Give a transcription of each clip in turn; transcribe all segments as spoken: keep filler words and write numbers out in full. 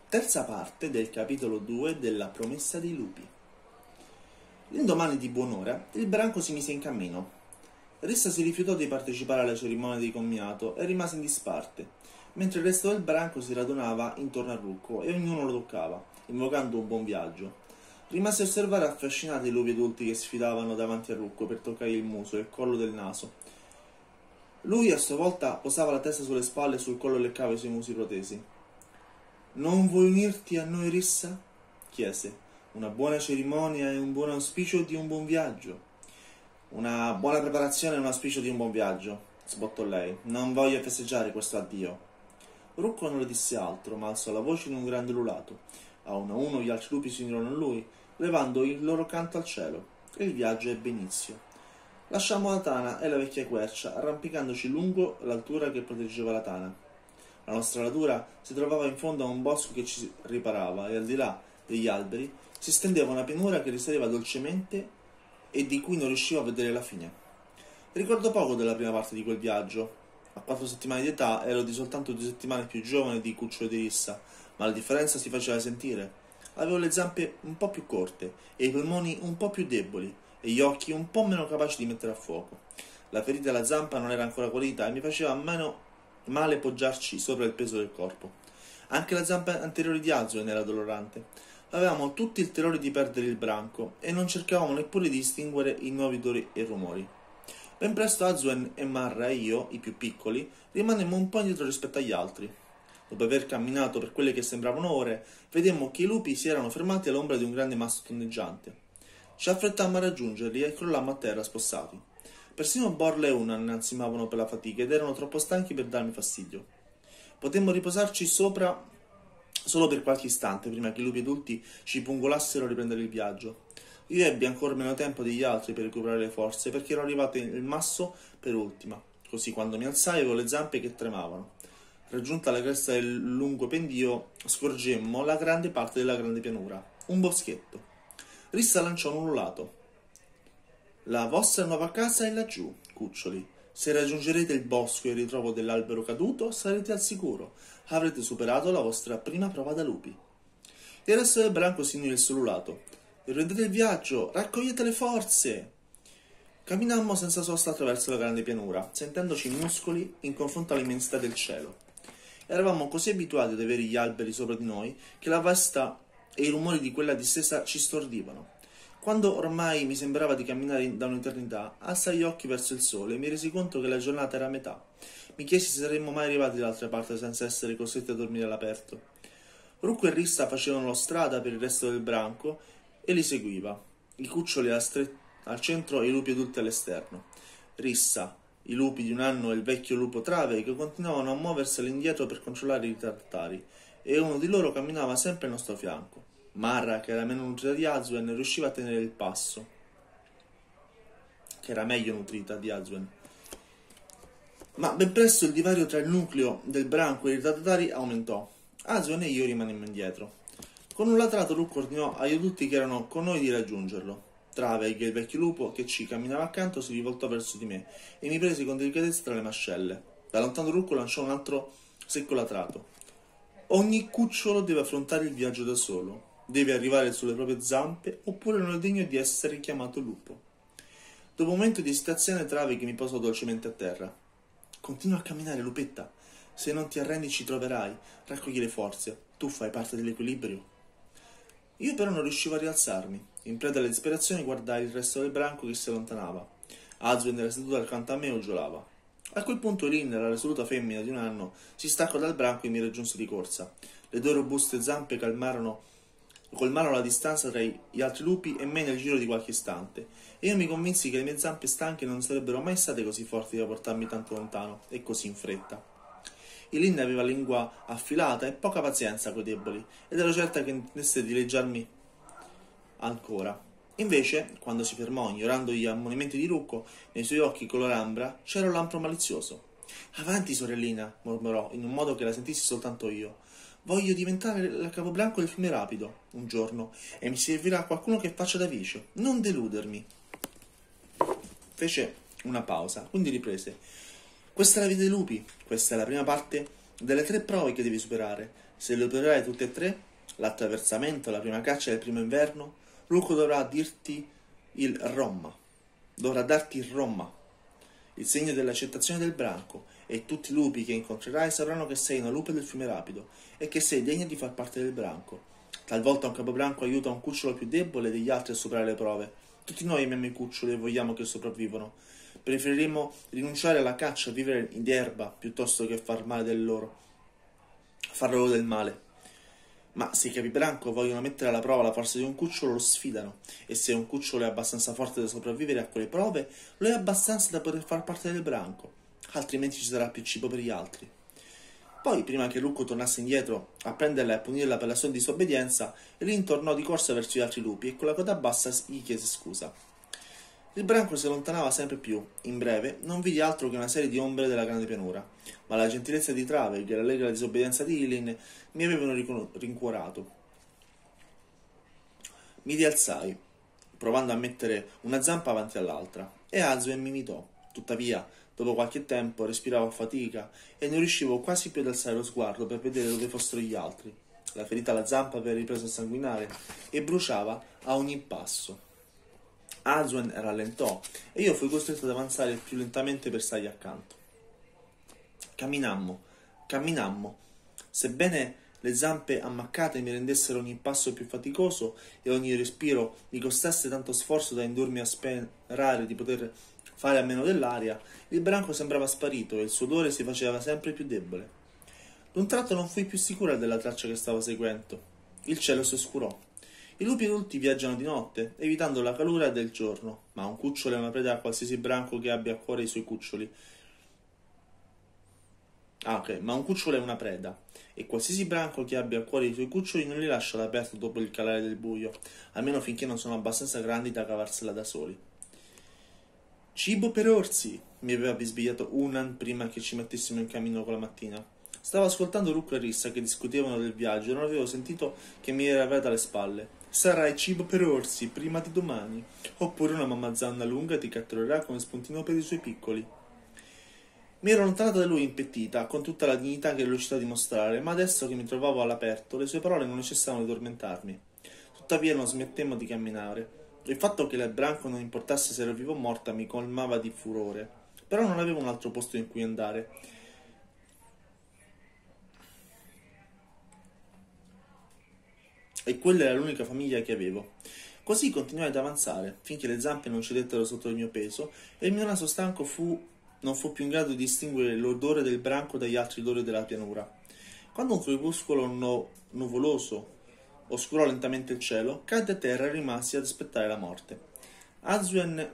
Terza parte del capitolo due della promessa dei lupi. L'indomani di buon'ora, il branco si mise in cammino. Rissa si rifiutò di partecipare alla cerimonia di commiato e rimase in disparte, mentre il resto del branco si radunava intorno a Rucco e ognuno lo toccava, invocando un buon viaggio. Rimase a osservare affascinati i lupi adulti che sfidavano davanti a Rucco per toccare il muso e il collo del naso. Lui a sua volta posava la testa sulle spalle e sul collo leccava i suoi musi protesi. «Non vuoi unirti a noi, Rissa?» chiese. «Una buona cerimonia e un buon auspicio di un buon viaggio». «Una buona preparazione e un auspicio di un buon viaggio», sbottò lei. «Non voglio festeggiare questo addio». Rucco non le disse altro, ma alzò la voce in un grande ululato. A uno a uno gli altri lupi si unirono a lui, levando il loro canto al cielo, e il viaggio ebbe inizio. Lasciammo la tana e la vecchia quercia, arrampicandoci lungo l'altura che proteggeva la tana. La nostra radura si trovava in fondo a un bosco che ci riparava, e al di là degli alberi si stendeva una pianura che risaleva dolcemente e di cui non riuscivo a vedere la fine. Ricordo poco della prima parte di quel viaggio. A quattro settimane di età ero di soltanto due settimane più giovane di Cucciolo di Rissa, ma la differenza si faceva sentire. Avevo le zampe un po' più corte e i polmoni un po' più deboli e gli occhi un po' meno capaci di mettere a fuoco. La ferita alla zampa non era ancora guarita e mi faceva meno male poggiarci sopra il peso del corpo. Anche la zampa anteriore di Azuen era dolorante. Avevamo tutti il terrore di perdere il branco e non cercavamo neppure di distinguere i nuovi odori e rumori. Ben presto Azuen e Marra e io, i più piccoli, rimanemmo un po' indietro rispetto agli altri. Dopo aver camminato per quelle che sembravano ore, vedemmo che i lupi si erano fermati all'ombra di un grande masso tondeggiante. Ci affrettammo a raggiungerli e crollammo a terra spossati. Persino Borla e Unan ansimavano per la fatica ed erano troppo stanchi per darmi fastidio. Potemmo riposarci sopra solo per qualche istante prima che i lupi adulti ci pungolassero a riprendere il viaggio. Io ebbi ancora meno tempo degli altri per recuperare le forze perché ero arrivato nel masso per ultima. Così quando mi alzai avevo le zampe che tremavano. Raggiunta la cresta del lungo pendio, scorgemmo la grande parte della grande pianura, un boschetto. Rissa lanciò un ululato. «La vostra nuova casa è laggiù, cuccioli. Se raggiungerete il bosco e il ritrovo dell'albero caduto, sarete al sicuro. Avrete superato la vostra prima prova da lupi». Il resto del branco si unì nel suo ululato. «Riprendete il viaggio, raccogliete le forze!» Camminammo senza sosta attraverso la grande pianura, sentendoci minuscoli in confronto all'immensità del cielo. Eravamo così abituati ad avere gli alberi sopra di noi che la vasta e i rumori di quella distesa ci stordivano. Quando ormai mi sembrava di camminare da un'eternità, alzai gli occhi verso il sole e mi resi conto che la giornata era a metà. Mi chiesi se saremmo mai arrivati dall'altra parte senza essere costretti a dormire all'aperto. Rucco e Rissa facevano strada per il resto del branco e li seguiva. I cuccioli al, stre- al centro e i lupi adulti all'esterno. Rissa, i lupi di un anno e il vecchio lupo trave che continuavano a muoversi all'indietro per controllare i ritardatari, e uno di loro camminava sempre al nostro fianco. Marra, che era meno nutrita di Azuen, riusciva a tenere il passo, che era meglio nutrita di Azuen. Ma ben presto il divario tra il nucleo del branco e i ritardatari aumentò. Azuen e io rimanemmo indietro. Con un latrato Rucco ordinò agli adulti che erano con noi di raggiungerlo. Trave, che il vecchio lupo che ci camminava accanto, si rivoltò verso di me e mi prese con delicatezza tra le mascelle. Da lontano Rucco lanciò un altro secco latrato. «Ogni cucciolo deve affrontare il viaggio da solo. Deve arrivare sulle proprie zampe oppure non è degno di essere chiamato lupo». Dopo un momento di esitazione Trave che mi posò dolcemente a terra. «Continua a camminare, lupetta. Se non ti arrendi ci troverai. Raccogli le forze. Tu fai parte dell'equilibrio». Io però non riuscivo a rialzarmi. In preda alla disperazione guardai il resto del branco che si allontanava. Azuen era seduta accanto a me e uggiolava. A quel punto Lynn, la risoluta femmina di un anno, si staccò dal branco e mi raggiunse di corsa. Le due robuste zampe calmarono, colmarono la distanza tra gli altri lupi e me nel giro di qualche istante, e io mi convinsi che le mie zampe stanche non sarebbero mai state così forti da portarmi tanto lontano e così in fretta. Lynn aveva lingua affilata e poca pazienza coi deboli, ed ero certa che intendesse dileggiarmi ancora. Invece, quando si fermò, ignorando gli ammonimenti di Rucco, nei suoi occhi color ambra c'era un lampo malizioso. «Avanti, sorellina», mormorò, in un modo che la sentissi soltanto io. «Voglio diventare il capobranco del fiume rapido, un giorno, e mi servirà qualcuno che faccia da vice. Non deludermi». Fece una pausa, quindi riprese. «Questa è la vita dei lupi, questa è la prima parte delle tre prove che devi superare. Se le supererai tutte e tre, l'attraversamento, la prima caccia del primo inverno, Rucco dovrà dirti il Romma. Dovrà darti il Romma, il segno dell'accettazione del branco, e tutti i lupi che incontrerai sapranno che sei una lupe del fiume rapido e che sei degna di far parte del branco. Talvolta un capobranco aiuta un cucciolo più debole degli altri a superare le prove. Tutti noi amiamo i cuccioli e vogliamo che sopravvivano. Preferiremo rinunciare alla caccia e vivere in erba piuttosto che far male del loro, far loro del male. Ma se i capibranco vogliono mettere alla prova la forza di un cucciolo, lo sfidano, e se un cucciolo è abbastanza forte da sopravvivere a quelle prove, lo è abbastanza da poter far parte del branco, altrimenti ci sarà più cibo per gli altri. Poi, prima che Rucco tornasse indietro a prenderla e a punirla per la sua disobbedienza, Rin tornò di corsa verso gli altri lupi e con la coda bassa gli chiese scusa. Il branco si allontanava sempre più. In breve, non vidi altro che una serie di ombre della grande pianura, ma la gentilezza di Traveg e l'allegra disobbedienza di Ilin mi avevano rincuorato. Mi rialzai, provando a mettere una zampa avanti all'altra, e Azuen mi imitò. Tuttavia, dopo qualche tempo respiravo a fatica e non riuscivo quasi più ad alzare lo sguardo per vedere dove fossero gli altri. La ferita alla zampa aveva ripreso a sanguinare e bruciava a ogni passo. Azuen rallentò e io fui costretto ad avanzare più lentamente per stargli accanto. Camminammo, camminammo. Sebbene le zampe ammaccate mi rendessero ogni passo più faticoso e ogni respiro mi costasse tanto sforzo da indurmi a sperare di poter fare a meno dell'aria, il branco sembrava sparito e il suo odore si faceva sempre più debole. D'un tratto non fui più sicura della traccia che stavo seguendo. Il cielo si oscurò. I lupi adulti viaggiano di notte, evitando la calura del giorno, ma un cucciolo è una preda a qualsiasi branco che abbia a cuore i suoi cuccioli. Ah, ok, ma un cucciolo è una preda, e qualsiasi branco che abbia a cuore i suoi cuccioli non li lascia all'aperto dopo il calare del buio, almeno finché non sono abbastanza grandi da cavarsela da soli. Cibo per orsi, mi aveva bisbigliato Unan prima che ci mettessimo in cammino con la mattina. Stavo ascoltando Rucco e Rissa che discutevano del viaggio e non avevo sentito che mi era arrivata alle spalle. Sarai cibo per orsi prima di domani, oppure una mamma zanna lunga ti catturerà come spuntino per i suoi piccoli. Mi ero allontanata da lui impettita, con tutta la dignità che riusciva a dimostrare, ma adesso che mi trovavo all'aperto, le sue parole non cessavano di tormentarmi. Tuttavia non smettemmo di camminare. Il fatto che il branco non importasse se ero vivo o morta mi colmava di furore, però non avevo un altro posto in cui andare. E quella era l'unica famiglia che avevo. Così continuai ad avanzare, finché le zampe non cedettero sotto il mio peso e il mio naso stanco fu, non fu più in grado di distinguere l'odore del branco dagli altri odori della pianura. Quando un crepuscolo no, nuvoloso oscurò lentamente il cielo, cadde a terra e rimasi ad aspettare la morte. Azuen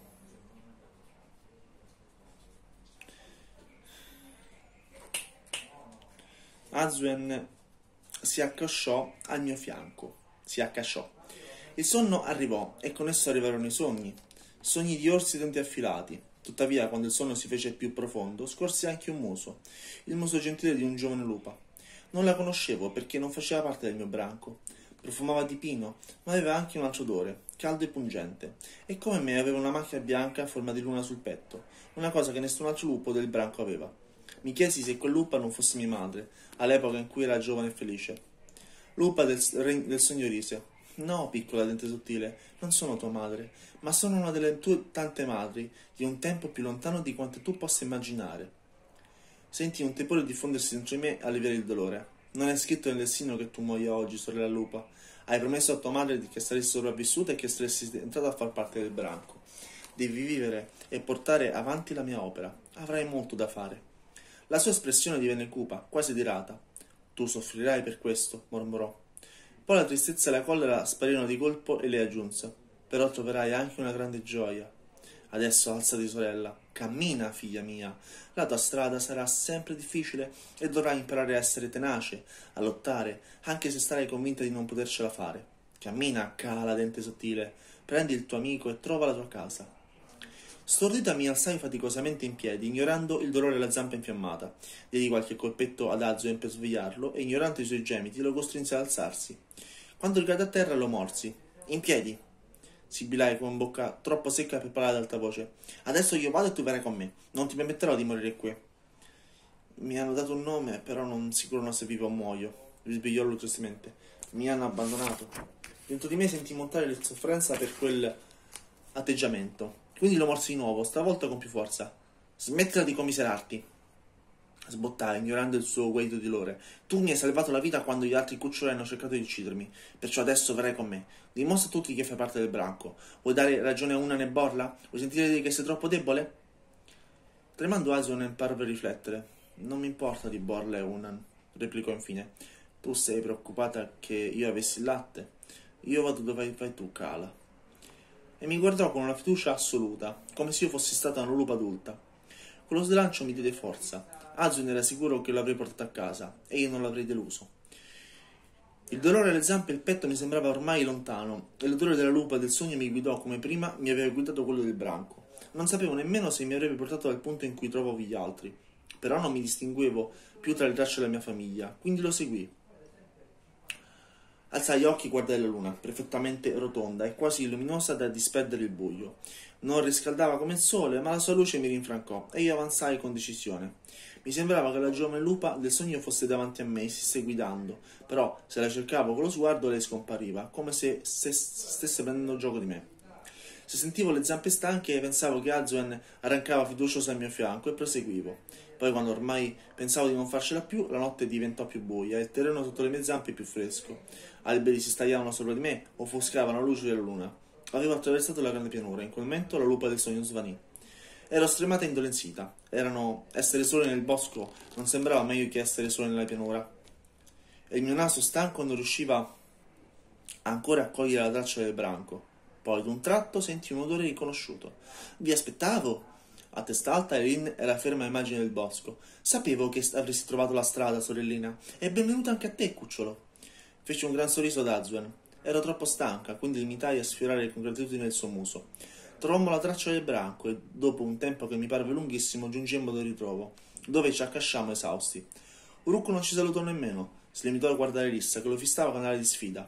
Azuen si accasciò al mio fianco. Si accasciò. Il sonno arrivò e con esso arrivarono i sogni. Sogni di orsi denti affilati. Tuttavia, quando il sonno si fece più profondo, scorsi anche un muso. Il muso gentile di un giovane lupa. Non la conoscevo perché non faceva parte del mio branco. Profumava di pino, ma aveva anche un altro odore, caldo e pungente. E come me aveva una macchia bianca a forma di luna sul petto, una cosa che nessun altro lupo del branco aveva. Mi chiesi se quel lupa non fosse mia madre, all'epoca in cui era giovane e felice. Lupa del, del sogno rise. No, piccola dente sottile, non sono tua madre, ma sono una delle tue tante madri, di un tempo più lontano di quanto tu possa immaginare. Senti un tepore diffondersi dentro di me e alleviare il dolore. Non è scritto nel destino che tu muoia oggi, sorella lupa. Hai promesso a tua madre che saresti sopravvissuta e che saresti entrata a far parte del branco. Devi vivere e portare avanti la mia opera. Avrai molto da fare. La sua espressione divenne cupa, quasi dirata. Tu soffrirai per questo, mormorò. Poi la tristezza e la collera sparirono di colpo e lei aggiunse. Però troverai anche una grande gioia. Adesso alzati, sorella. Cammina, figlia mia. La tua strada sarà sempre difficile e dovrai imparare a essere tenace, a lottare, anche se starai convinta di non potercela fare. Cammina, cala dente sottile. Prendi il tuo amico e trova la tua casa. Stordita mi alzai faticosamente in piedi, ignorando il dolore alla zampa infiammata. Diedi qualche colpetto ad Azuen per svegliarlo e, ignorando i suoi gemiti, lo costrinse ad alzarsi. Quando cadde a terra lo morsi. In piedi! Sibilai con bocca troppo secca per parlare ad alta voce. Adesso io vado e tu verrai con me. Non ti permetterò di morire qui. Mi hanno dato un nome, però non sicuro non se vivo o muoio. Risvegliò lui tristemente. Mi hanno abbandonato. Dentro di me sentì montare la sofferenza per quel atteggiamento. Quindi lo morsi di nuovo, stavolta con più forza. Smettila di commiserarti, sbottai, ignorando il suo guaido di dolore. Tu mi hai salvato la vita quando gli altri cuccioli hanno cercato di uccidermi, perciò adesso verrai con me. Dimostra a tutti che fai parte del branco. Vuoi dare ragione a una e Borla? Vuoi sentire dire che sei troppo debole? Tremando Aslan parve riflettere. Non mi importa di Borla e Unan, replicò infine. Tu sei preoccupata che io avessi il latte? Io vado dove vai tu, Cala. E mi guardò con una fiducia assoluta, come se io fossi stata una lupa adulta. Quello slancio mi diede forza. Aslan era sicuro che lo avrei portato a casa, e io non l'avrei deluso. Il dolore alle zampe e il petto mi sembrava ormai lontano, e l'odore della lupa del sogno mi guidò come prima mi aveva guidato quello del branco. Non sapevo nemmeno se mi avrebbe portato al punto in cui trovavo gli altri, però non mi distinguevo più tra le tracce della mia famiglia, quindi lo seguì. Alzai gli occhi e guardai la luna, perfettamente rotonda e quasi luminosa da disperdere il buio. Non riscaldava come il sole, ma la sua luce mi rinfrancò e io avanzai con decisione. Mi sembrava che la giovane lupa del sogno fosse davanti a me e stesse guidando, però se la cercavo con lo sguardo lei scompariva, come se stesse prendendo gioco di me. Se sentivo le zampe stanche pensavo che Aslan arrancava fiducioso al mio fianco e proseguivo. Poi quando ormai pensavo di non farcela più, la notte diventò più buia e il terreno sotto le mie zampe più fresco. Alberi si stagliavano sopra di me, offuscavano la luce della luna. Avevo attraversato la grande pianura, in quel momento la lupa del sogno svanì. Ero stremata e indolenzita. Erano essere sole nel bosco non sembrava meglio che essere sole nella pianura. E il mio naso stanco non riusciva ancora a cogliere la traccia del branco. Poi d'un tratto sentii un odore riconosciuto. Vi aspettavo! A testa alta Eileen era ferma immagine del bosco. Sapevo che avresti trovato la strada, sorellina. E benvenuta anche a te, cucciolo. Feci un gran sorriso ad Aslan. Ero troppo stanca, quindi limitai a sfiorare con gratitudine il suo muso. Trovammo la traccia del branco e, dopo un tempo che mi parve lunghissimo, giungemmo al ritrovo, dove ci accasciammo esausti. Uruk non ci salutò nemmeno. Si limitò a guardare Rissa, che lo fissava con aria di sfida.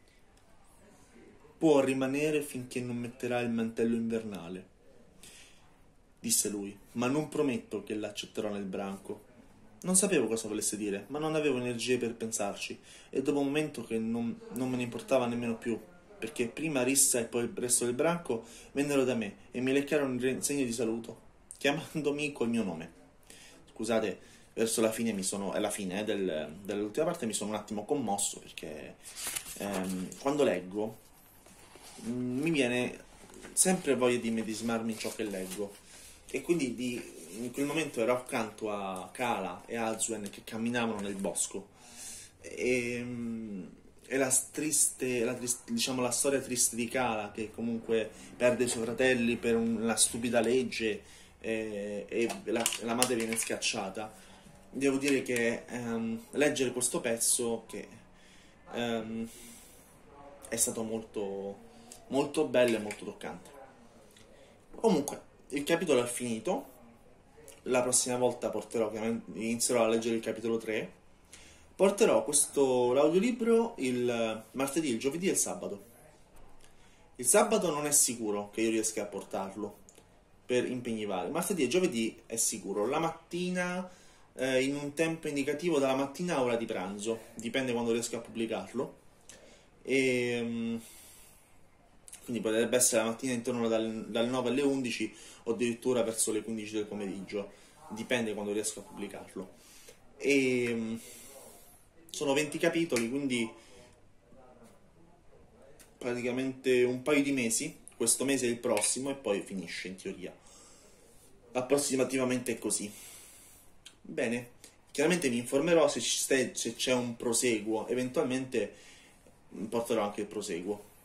Può rimanere finché non metterà il mantello invernale, disse lui, ma non prometto che l'accetterò nel branco. Non sapevo cosa volesse dire, ma non avevo energie per pensarci, e dopo un momento che non, non me ne importava nemmeno più, perché prima Rissa e poi il resto del branco vennero da me e mi leccarono in segno di saluto, chiamandomi col mio nome. Scusate, verso la fine mi sono, è la fine eh, del, dell'ultima parte mi sono un attimo commosso, perché ehm, quando leggo mh, mi viene sempre voglia di medesimarmi in ciò che leggo, e quindi di, in quel momento ero accanto a Cala e Aslan che camminavano nel bosco e, e la triste, la triste, diciamo la storia triste di Cala, che comunque perde i suoi fratelli per una stupida legge e, e la, la madre viene scacciata. Devo dire che um, leggere questo pezzo che um, è stato molto molto bello e molto toccante. Comunque il capitolo è finito. La prossima volta porterò, inizierò a leggere il capitolo tre. Porterò questo l'audiolibro il martedì, il giovedì e il sabato. Il sabato non è sicuro che io riesca a portarlo per impegni vari. Martedì e giovedì è sicuro. La mattina, eh, in un tempo indicativo dalla mattina a ora di pranzo, dipende quando riesco a pubblicarlo. E um, quindi potrebbe essere la mattina intorno dal, dal nove alle undici o addirittura verso le quindici del pomeriggio, dipende quando riesco a pubblicarlo. E um, sono venti capitoli, quindi praticamente un paio di mesi, questo mese e il prossimo, e poi finisce in teoria. Approssimativamente è così. Bene, chiaramente vi informerò se c'è un proseguo, eventualmente porterò anche il proseguo.